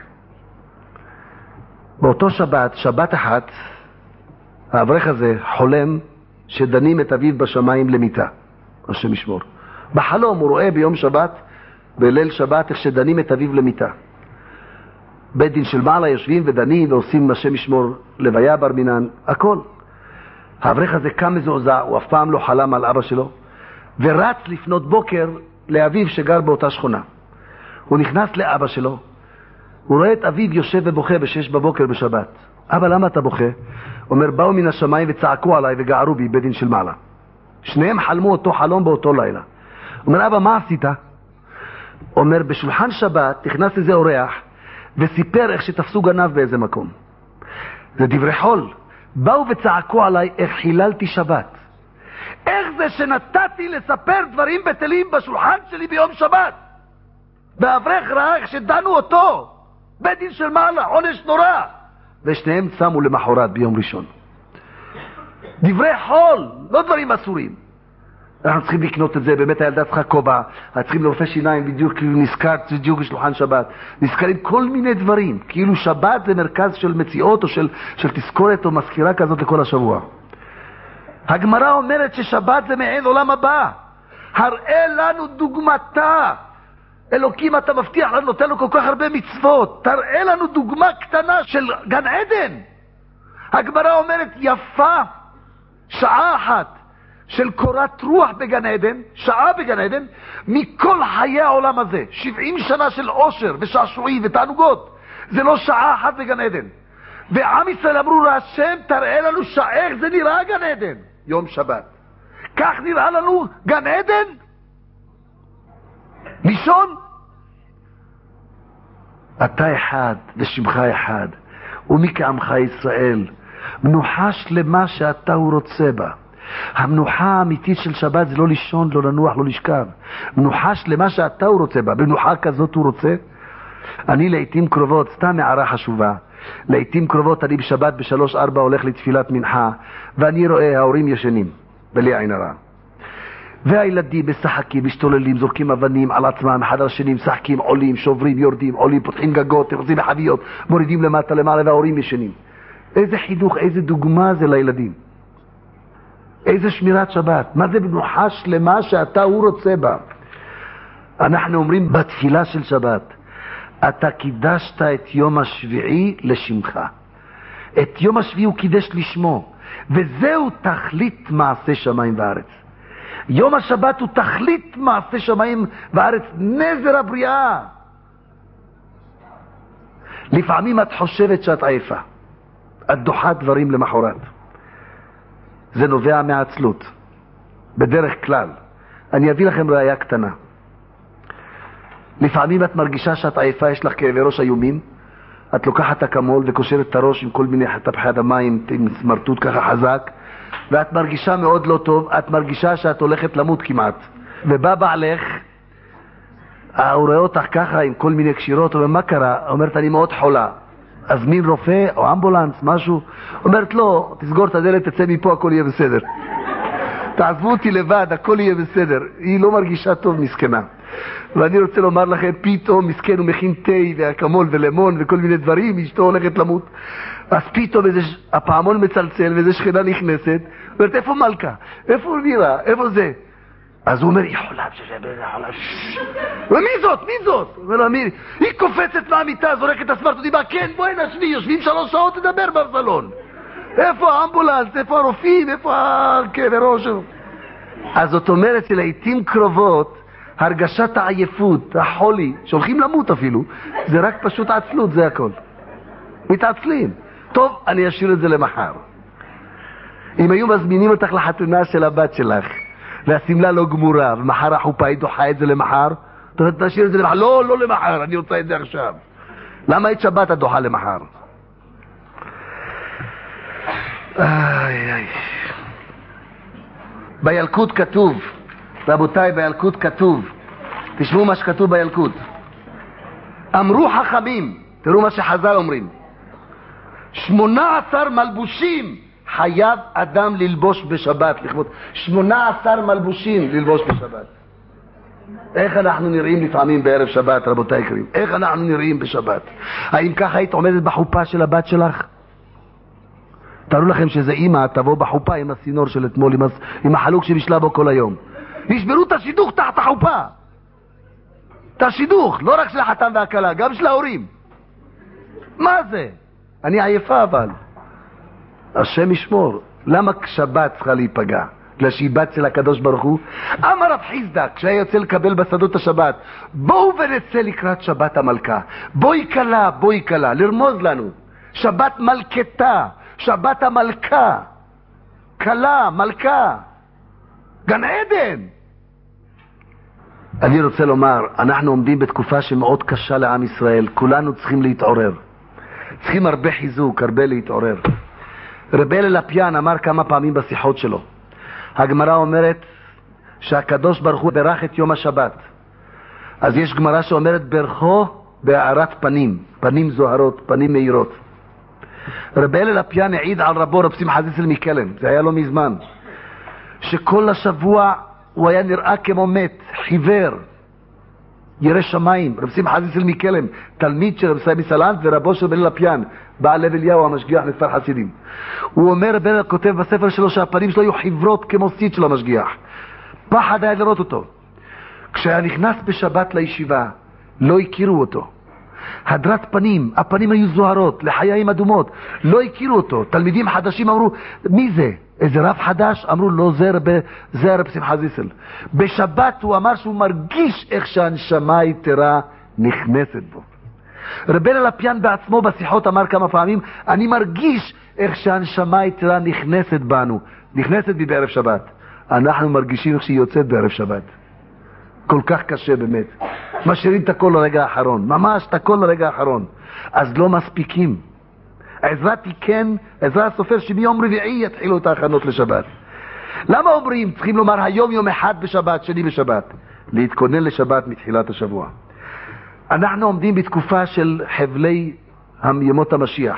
באותו שבת, שבת אחת, האברך הזה חולם שדנים את אביו בשמיים למיטה, השם ישמור. בחלום הוא רואה ביום שבת, בליל שבת, איך שדנים את אביו למיטה. בית דין של מעלה יושבים ודנים ועושים השם ישמור לוויה בר מינן, הכל. האברך הזה קם מזועזע, הוא אף פעם לא חלם על אבא שלו, ורץ לפנות בוקר לאביו שגר באותה שכונה. הוא נכנס לאבא שלו, הוא רואה את אביו יושב ובוכה ב6 בבוקר בשבת. אבא, למה אתה בוכה? אומר, באו מן השמיים וצעקו עליי וגערו בי בית דין של מעלה. שניהם חלמו אותו חלום באותו לילה. אומר, אבא, מה עשית? אומר, בשולחן שבת נכנס איזה אורח וסיפר איך שתפסו גנב באיזה מקום. זה דברי חול. באו וצעקו עליי איך חיללתי שבת. איך זה שנתתי לספר דברים בטלים בשולחן שלי ביום שבת? והאברך ראה איך שדנו אותו בית דין של מעלה, עונש נורא. ושניהם צמו למחרת ביום ראשון. דברי חול, לא דברים אסורים. אנחנו צריכים לקנות את זה, באמת הילדה צריכה כובע, צריכים לרופא שיניים בדיוק, כאילו נזכרת בדיוק בשולחן שבת, נזכרים כל מיני דברים, כאילו שבת זה מרכז של מציאות או של תזכורת או מזכירה כזאת לכל השבוע. הגמרא אומרת ששבת זה מעין עולם הבא. הראה לנו דוגמתה. אלוקים, אתה מבטיח לנו, נותן לו כל כך הרבה מצוות, תראה לנו דוגמה קטנה של גן עדן. הגמרא אומרת יפה שעה אחת של קורת רוח בגן עדן, שעה בגן עדן, מכל חיי העולם הזה. 70 שנה של עושר ושעשועים ותענוגות, זה לא שעה אחת בגן עדן. ועם ישראל אמרו להשם, תראה לנו איך זה נראה גן עדן. יום שבת. כך נראה לנו גן עדן? לישון? אתה אחד ושמך אחד, ומי כעמך ישראל, מנוחה שלמה שאתה הוא רוצה בה. המנוחה האמיתית של שבת זה לא לישון, לא לנוח, לא לשכב. מנוחה שלמה שאתה הוא רוצה בה. במנוחה כזאת הוא רוצה. אני לעתים קרובות, סתם מערה חשובה, לעתים קרובות אני בשבת ב3-4 הולך לתפילת מנחה, ואני רואה ההורים ישנים, בלי עין הרע. והילדים משחקים, משתוללים, זורקים אבנים על עצמם, אחד על השני, משחקים, עולים, שוברים, יורדים, עולים, פותחים גגות, תחזים בחביות, מורידים למטה למעלה וההורים ישנים. איזה חינוך, איזה דוגמה זה לילדים. איזה שמירת שבת. מה זה מנוחה שלמה שאתה הוא רוצה בה? אנחנו אומרים בתפילה של שבת, אתה קידשת את יום השביעי לשמך. את יום השביעי הוא קידש לשמו, וזהו תכלית מעשה שמיים וארץ. יום השבת הוא תכלית מעשה שמיים וארץ, נזר הבריאה. לפעמים את חושבת שאת עייפה, את דוחה דברים למחרת. זה נובע מהעצלות. בדרך כלל. אני אביא לכם ראיה קטנה. לפעמים את מרגישה שאת עייפה, יש לך כאבי ראש איומים, את לוקחת אקמול וקושרת את הראש עם כל מיני תפוחי אדמה עם סמרטוט ככה חזק, ואת מרגישה מאוד לא טוב, את מרגישה שאת הולכת למות כמעט. ובא בעלך, הוא רואה אותך ככה עם כל מיני קשירות, אומר מה קרה? אומרת אני מאוד חולה. אזמין רופא או אמבולנס, משהו? אומרת לא, תסגור את הדלת, תצא מפה, הכל יהיה בסדר. תעזבו אותי לבד, הכל יהיה בסדר. היא לא מרגישה טוב, מסכנה. ואני רוצה לומר לכם, פתאום מסכן הוא מכין תה ואקמול ולמון וכל מיני דברים, אשתו הולכת למות. אז פתאום הפעמון מצלצל ואיזה שכנה נכנסת, אומרת איפה מלכה? איפה מירה? איפה זה? אז הוא אומר, היא חולה, ומי זאת? מי זאת? הוא אומר, מירי, היא קופצת מהמיטה, זורקת את הסמרטוט, היא באה, כן, בואי נשבי, יושבים 3 שעות לדבר בסלון. איפה האמבולנס? איפה הרופאים? איפה הכאבי ראש? אז זאת אומרת שלעיתים קרובות, הרגשת העייפות, החולי, שהולכים למות אפילו, זה רק פשוט עצלות, זה הכל. מתעצלים. טוב, אני אשאיר את זה למחר. אם היו מזמינים אותך לחתונה של הבת שלך, והסמלה לא גמורה, ומחר החופה היא דוחה את זה למחר, תשאיר את זה למחר. לא, לא למחר, אני רוצה את זה עכשיו. למה את שבת הדוחה למחר? בילקוט כתוב, רבותיי, בילקוט כתוב, תשמעו מה שכתוב בילקוט. אמרו חכמים, תראו מה שחז"ל אומרים, 18 מלבושים חייב אדם ללבוש בשבת, לכבוד 18 מלבושים ללבוש בשבת. איך אנחנו נראים לפעמים בערב שבת, רבותיי יקרים? איך אנחנו נראים בשבת? האם ככה היית עומדת בחופה של הבת שלך? תראו לכם שזה אמא תבוא בחופה עם הסינור של אתמול, עם החלוק שבישלה בו כל היום. ישברו את השידוך תחת החופה. את השידוך, לא רק של החתן והכלה, גם של ההורים. מה זה? אני עייפה אבל. השם ישמור. למה שבת צריכה להיפגע? בגלל שהיא בת של הקדוש ברוך הוא? אמר רב חיסדא, כשהיה יוצא לקבל בשדות השבת, בואו ונצא לקראת שבת המלכה. בואי קלה, בואי קלה, לרמוז לנו. שבת מלכתה, שבת המלכה. קלה, מלכה. גן עדן. אני רוצה לומר, אנחנו עומדים בתקופה שמאוד קשה לעם ישראל. כולנו צריכים להתעורר. צריכים הרבה חיזוק, הרבה להתעורר. רבי הלל לפיאן אמר כמה פעמים בשיחות שלו. הגמרא אומרת שהקדוש ברוך הוא ברך את יום השבת. אז יש גמרא שאומרת ברכו בהארת פנים, פנים זוהרות, פנים מאירות. רבי הלל לפיאן העיד על רבו רב שמחה זיסל מקלם, זה היה לו מזמן, שכל השבוע הוא היה נראה כמו מת, חיוור, ירא שמיים. רב שמחה זיסל מקלם, תלמיד של רב סיימי סלנט ורבו של רבי הלל לפיאן, בעל לב אליהו המשגיח מכפר חסידים. הוא אומר, רבי הלל כותב בספר שלו שהפנים שלו היו חיוורות כמו סיט של המשגיח. פחד היה לראות אותו. כשהיה נכנס בשבת לישיבה, לא הכירו אותו. הדרת פנים, הפנים היו זוהרות, לחיים אדומות, לא הכירו אותו. תלמידים חדשים אמרו, מי זה? איזה רב חדש? אמרו, לא, זה רב שמחה זיסל. בשבת הוא אמר שהוא מרגיש איך שהנשמה היתרה נכנסת בו. רבי הלל לפיאן בעצמו בשיחות אמר כמה פעמים, אני מרגיש איך שהנשמה היתרה נכנסת בנו, נכנסת בי בערב שבת. אנחנו מרגישים איך שהיא יוצאת בערב שבת. כל כך קשה באמת. משאירים את הכל לרגע האחרון, ממש את הכל לרגע האחרון. אז לא מספיקים. עזרא תיקן, עזרא הסופר שביום רביעי יתחילו את ההכנות לשבת. למה אומרים? צריכים לומר היום יום אחד בשבת, שני בשבת. להתכונן לשבת מתחילת השבוע. אנחנו עומדים בתקופה של חבלי ימות המשיח.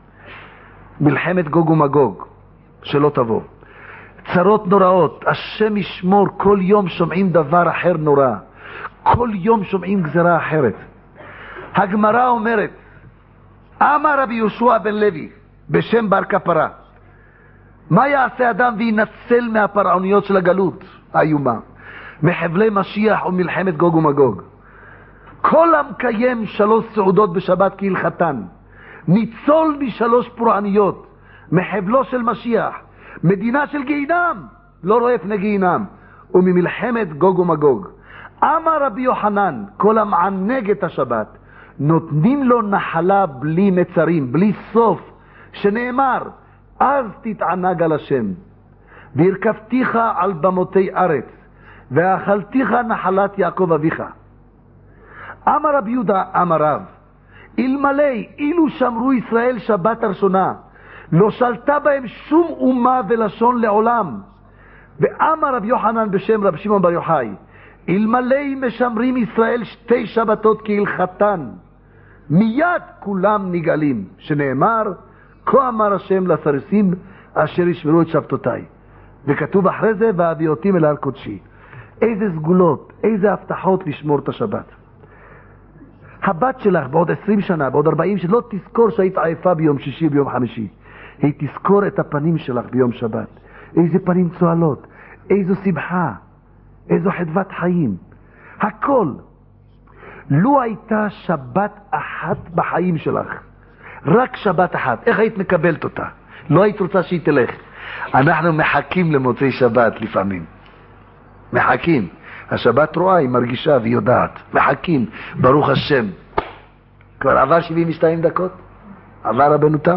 מלחמת גוג ומגוג, שלא תבוא. צרות נוראות, השם ישמור, כל יום שומעים דבר אחר נורא. כל יום שומעים גזרה אחרת. הגמרא אומרת, אמר רבי יהושע בן לוי, בשם בר כפרה, מה יעשה אדם וינצל מהפרעוניות של הגלות האיומה, מחבלי משיח ומלחמת גוג ומגוג? כל המקיים 3 סעודות בשבת כהלכתן, ניצול מ3 פורעניות, מחבלו של משיח, מדינה של גיהינם, לא רואה פני גיהינם, וממלחמת גוג ומגוג. אמר רבי יוחנן, כל המענג את השבת, נותנים לו נחלה בלי מצרים, בלי סוף, שנאמר, אז תתענג על השם. והרכבתיך על במותי ארץ, ואכלתיך נחלת יעקב אביך. אמר רבי יהודה, אמר רב, אלמלא אילו שמרו ישראל שבת הראשונה, לא שלטה בהם שום אומה ולשון לעולם. ואמר רבי יוחנן בשם רבי שמעון בר יוחאי, אלמלא משמרים ישראל שתי שבתות כהלכתן, מיד כולם נגאלים, שנאמר, כה אמר השם לסרסים אשר ישמרו את שבתותיי. וכתוב אחרי זה, והביא אותי אל הר קודשי. איזה סגולות, איזה הבטחות לשמור את השבת. הבת שלך בעוד 20 שנה, בעוד 40 שנה, לא תזכור שהיית עייפה ביום שישי, ביום חמישי. היא תזכור את הפנים שלך ביום שבת. איזה פנים צועלות, איזו שמחה, איזו חדוות חיים. הכל. לו הייתה שבת אחת בחיים שלך, רק שבת אחת, איך היית מקבלת אותה? לא היית רוצה שהיא תלך. אנחנו מחכים למוצאי שבת לפעמים. מחכים. השבת רואה, היא מרגישה והיא יודעת. מחכים, ברוך השם. כבר עבר 72 דקות? עבר רבנו תם?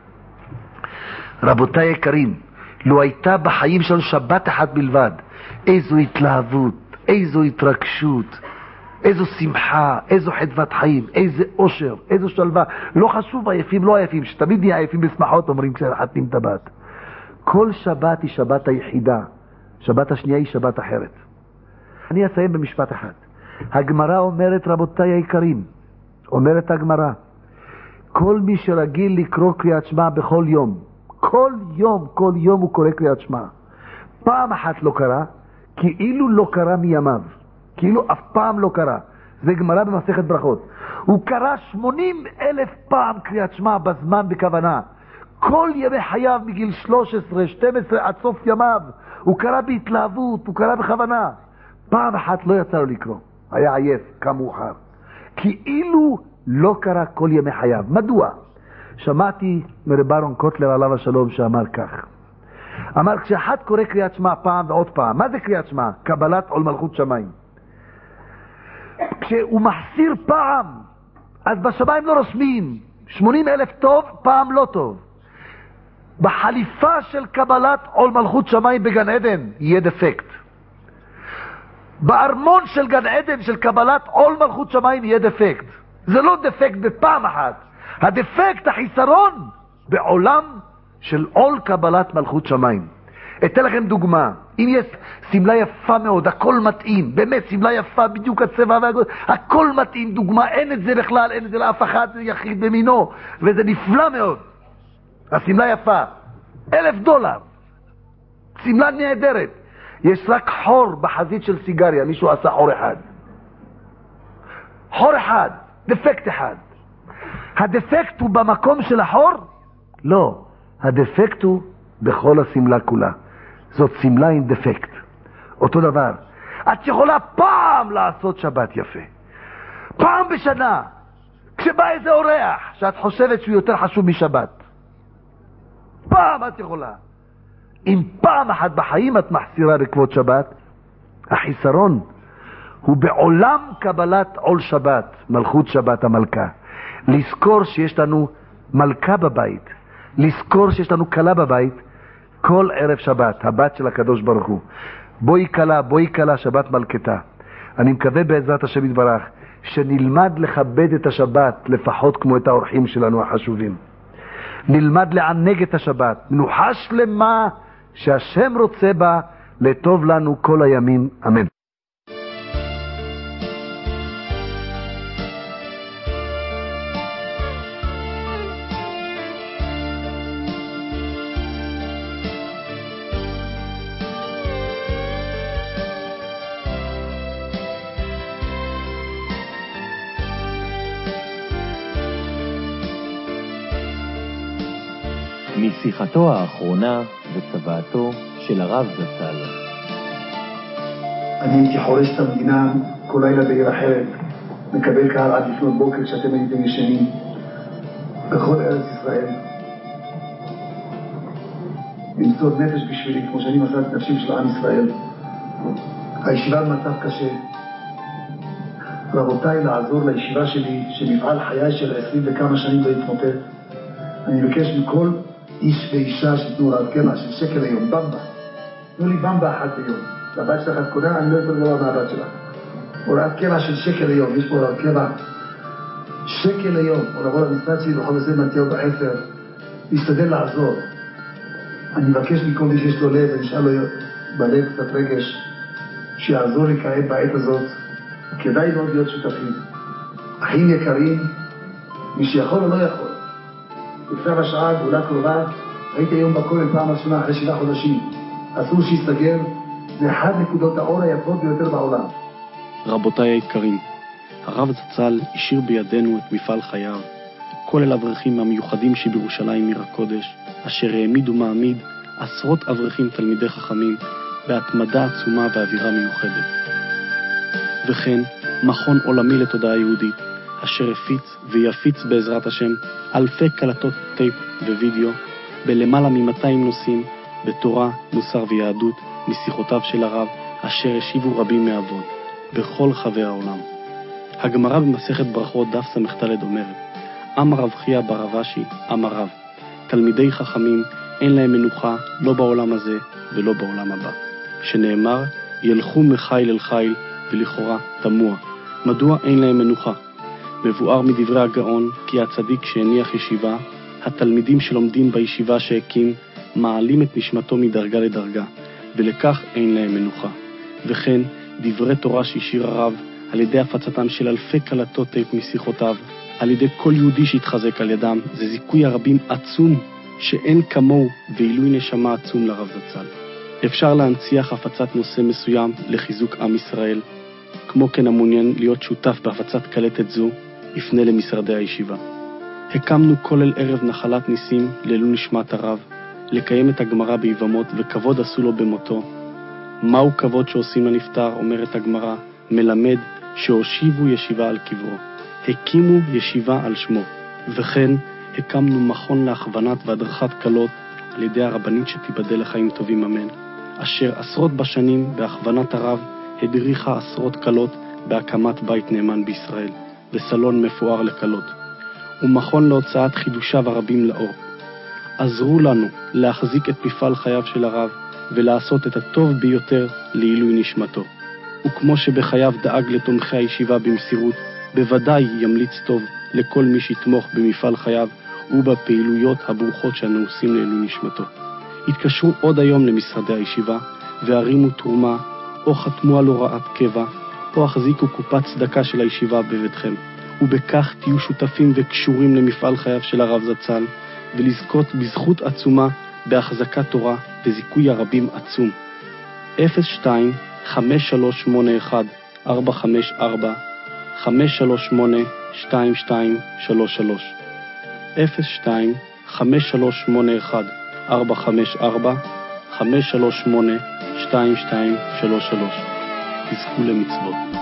רבותיי יקרים, לו הייתה בחיים שלנו שבת אחת בלבד, איזו התלהבות, איזו התרגשות, איזו שמחה, איזו חדוות חיים, איזה אושר, איזו שלווה. לא חשוב עייפים, לא עייפים, שתמיד נהיה עייפים בשמחות, אומרים כשחתנים את הבת. כל שבת היא שבת היחידה, שבת השנייה היא שבת אחרת. אני אסיים במשפט אחד. הגמרא אומרת, רבותיי היקרים, אומרת הגמרא, כל מי שרגיל לקרוא קריאת שמע בכל יום, כל יום הוא קורא קריאת שמע, פעם אחת לא קרא, כאילו לא קרא מימיו, כאילו אף פעם לא קרא. זה גמרא במסכת ברכות. הוא קרא 80,000 פעם קריאת שמע בזמן בכוונה. כל ימי חייו מגיל 13, 12 עד סוף ימיו, הוא קרא בהתלהבות, הוא קרא בכוונה. פעם אחת לא יצא לו לקרוא, היה עייף, קם מאוחר. כאילו לא קרא כל ימי חייו. מדוע? שמעתי מרב אהרון קוטלר עליו השלום שאמר כך. אמר, כשאחד קורא קריאת שמע פעם ועוד פעם, מה זה קריאת שמע? קבלת עול מלכות שמיים. כשהוא מחסיר פעם, אז בשמיים לא רושמים 80,000 טוב, פעם לא טוב. בחליפה של קבלת עול מלכות שמיים בגן עדן יהיה דפקט. בארמון של גן עדן של קבלת עול מלכות שמיים יהיה דפקט. זה לא דפקט בפעם אחת. הדפקט, החיסרון, בעולם של עול קבלת מלכות שמיים. אתן לכם דוגמה. אם יש סמלה יפה מאוד, הכל מתאים, באמת סמלה יפה, בדיוק הצבע והגודל, הכל מתאים, דוגמה, אין את זה בכלל, אין את זה לאף אחד, זה יחיד במינו, וזה נפלא מאוד. הסמלה יפה, $1,000, סמלה נהדרת. יש רק חור בחזית של סיגריה, מישהו עשה חור אחד. חור אחד, דפקט אחד. הדפקט הוא במקום של החור? לא, הדפקט הוא בכל הסמלה כולה. זאת סמלה עם דפקט. אותו דבר, את יכולה פעם לעשות שבת יפה, פעם בשנה, כשבא איזה אורח שאת חושבת שהוא יותר חשוב משבת, פעם את יכולה. אם פעם אחת בחיים את מחסירה לכבוד שבת, החיסרון הוא בעולם קבלת עול שבת, מלכות שבת המלכה. לזכור שיש לנו מלכה בבית, לזכור שיש לנו כלה בבית, כל ערב שבת, הבת של הקדוש ברוך הוא. בואי כלה, שבת מלכתה. אני מקווה בעזרת השם יתברך, שנלמד לכבד את השבת, לפחות כמו את האורחים שלנו החשובים. נלמד לענג את השבת, מנוחה שלמה שהשם רוצה בה, לטוב לנו כל הימים, אמן. משיחתו האחרונה וצוואתו של הרב זצ"ל. אני הייתי חורש את המדינה כל לילה בעיר אחרת, מקבל קהל עד לפנות בוקר כשאתם הייתם ישנים בכל ארץ ישראל. למסור נפש בשבילי כמו שאני מסרתי את נפשים של עם ישראל. הישיבה במצב קשה. רבותיי, לעזור לישיבה שלי שמפעל חיי של 20 וכמה שנים לא יתמוטט. אני מבקש מכל איש ואישה שתנו רב קמח של שקל היום, במבה, תנו לי במבה אחת ביום. לבת שלך את קונה, אני לא יותר גרוע מהבת שלך. הוראת קבע של שקל ליום, יש פה הוראת קבע. שקל ליום, או לבוא למשרד שלי בכל נושא מתיהו ב10, להשתדל לעזור. אני מבקש מכל מי שיש לו לב, ונשאר לו בלב קצת רגש, שיעזור לי כעת בעת הזאת. כדאי מאוד להיות שותפים. אחים יקרים, מי שיכול או לא יכול. לפני בשעה, גאולה קרובה, הייתי היום בכולל פעם ראשונה אחרי 7 חודשים. אסור שיסתגר, זה אחד נקודות האור היפות ביותר בעולם. רבותיי היקרים, הרב זצ"ל השאיר בידינו את מפעל חייו, כולל אברכים המיוחדים שבירושלים עיר הקודש, אשר העמיד ומעמיד עשרות אברכים תלמידי חכמים, בהתמדה עצומה ואווירה מיוחדת. וכן, מכון עולמי לתודעה יהודית, אשר הפיץ ויפיץ בעזרת השם אלפי קלטות טייפ ווידאו, בלמעלה מ-200 נושאים, בתורה, מוסר ויהדות, משיחותיו של הרב, אשר השיבו רבים מאבות, בכל חבי העולם. הגמרא במסכת ברכות דף ס"ד אומרת, אמר רב חייא בר אבשי, אמר רב, תלמידי חכמים אין להם מנוחה לא בעולם הזה ולא בעולם הבא. שנאמר, ילכו מחיל אל חיל, ולכאורה תמוה. מדוע אין להם מנוחה? מבואר מדברי הגאון כי הצדיק שהניח ישיבה, התלמידים שלומדים בישיבה שהקים, מעלים את נשמתו מדרגה לדרגה, ולכך אין להם מנוחה. וכן, דברי תורה שהשאיר הרב, על ידי הפצתם של אלפי קלטות טייפ משיחותיו, על ידי כל יהודי שהתחזק על ידם, זה זיכוי הרבים עצום, שאין כמוהו ועילוי נשמה עצום לרב זצ"ל. אפשר להנציח הפצת נושא מסוים לחיזוק עם ישראל, כמו כן המעוניין להיות שותף בהפצת קלטת זו, יפנה למשרדי הישיבה. הקמנו כולל ערב נחלת ניסים לעילוי נשמת הרב, לקיים את הגמרא ביבמות וכבוד עשו לו במותו. מהו כבוד שעושים לנפטר, אומרת הגמרא, מלמד שהושיבו ישיבה על קברו. הקימו ישיבה על שמו. וכן הקמנו מכון להכוונת והדרכת קלות על ידי הרבנית שתיבדל לחיים טובים אמן, אשר עשרות בשנים בהכוונת הרב הדריכה עשרות קלות בהקמת בית נאמן בישראל, בסלון מפואר לקלות, ומכון להוצאת חידושיו הרבים לאור. עזרו לנו להחזיק את מפעל חייו של הרב ולעשות את הטוב ביותר לעילוי נשמתו. וכמו שבחייו דאג לתומכי הישיבה במסירות, בוודאי ימליץ טוב לכל מי שיתמוך במפעל חייו ובפעילויות הברוכות שאנו עושים לעילוי נשמתו. התקשרו עוד היום למשרדי הישיבה והרימו תרומה, או חתמו על הוראת קבע, או החזיקו קופת צדקה של הישיבה בביתכם, ובכך תהיו שותפים וקשורים למפעל חייו של הרב זצ"ל, ולזכות בזכות עצומה בהחזקת תורה וזיכוי הרבים עצום. 02-5381-454 538-2233 02-5381-454 538-2233 תזכו למצוות.